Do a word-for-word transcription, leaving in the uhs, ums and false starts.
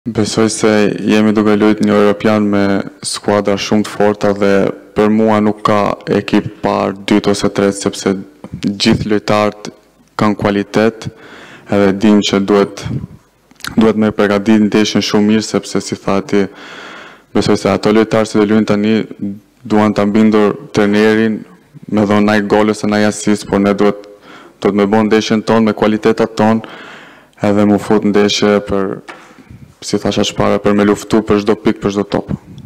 Besoj se jemi duke luajtur një Europian me skuadra shumë të forta dhe për mua nuk ka ekip parë, dytë ose tretë, sepse gjithë lojtarët kanë kualitet edhe dim që duhet duhet me përgatitur ndeshjen shumë mirë, sepse si tha ti, besoj se ato lojtarë që do luajnë tani duan ta mbindur trajnerin me dhënë ai gol ose ai asist, por ne duhet duhet me bën ndeshjen tonë me kualitetat tonë edhe mu fut ndeshje për, si thasha çfarë, për me luftu për çdo pikë, për çdo top.